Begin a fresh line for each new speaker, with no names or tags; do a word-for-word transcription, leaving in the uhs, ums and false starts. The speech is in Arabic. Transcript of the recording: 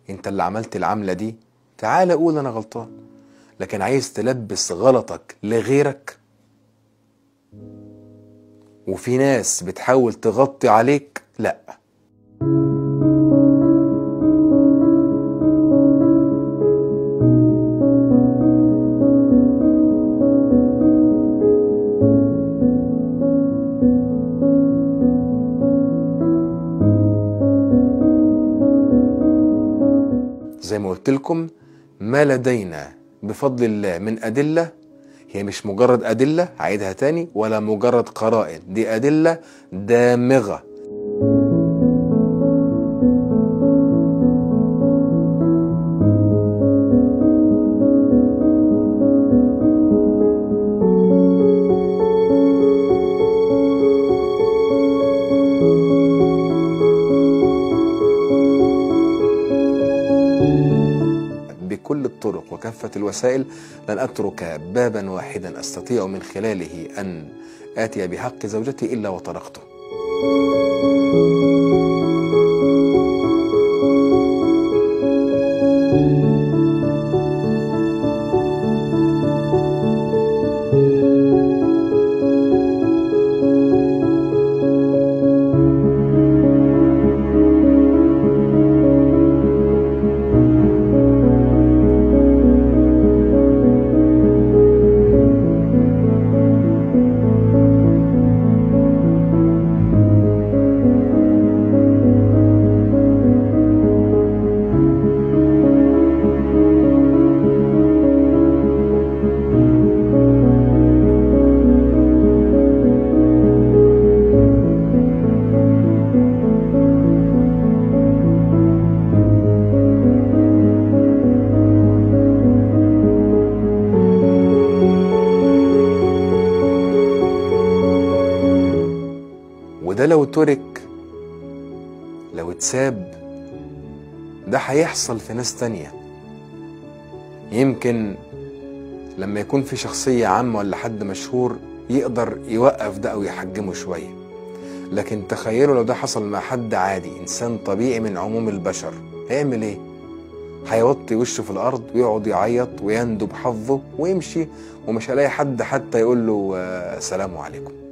انت اللي عملت العملة دي، تعال قول انا غلطان. لكن عايز تلبس غلطك لغيرك، وفي ناس بتحاول تغطي عليك، لا. زي ما قلت لكم، ما لدينا بفضل الله من أدلة، هي مش مجرد أدلة، هعيدها تاني، ولا مجرد قرائن، دي أدلة دامغة. بكل الطرق وكافة الوسائل لن أترك بابا واحدا أستطيع من خلاله أن آتي بحق زوجتي إلا وطرقته. وده لو ترك، لو اتساب، ده هيحصل في ناس تانية. يمكن لما يكون في شخصية عامة ولا حد مشهور يقدر يوقف ده أو يحجمه شوية، لكن تخيلوا لو ده حصل مع حد عادي، إنسان طبيعي من عموم البشر، هيعمل إيه؟ هيوطي وشه في الأرض ويقعد يعيط ويندب حظه ويمشي، ومش هلاقي حد حتى يقول له آه سلام عليكم.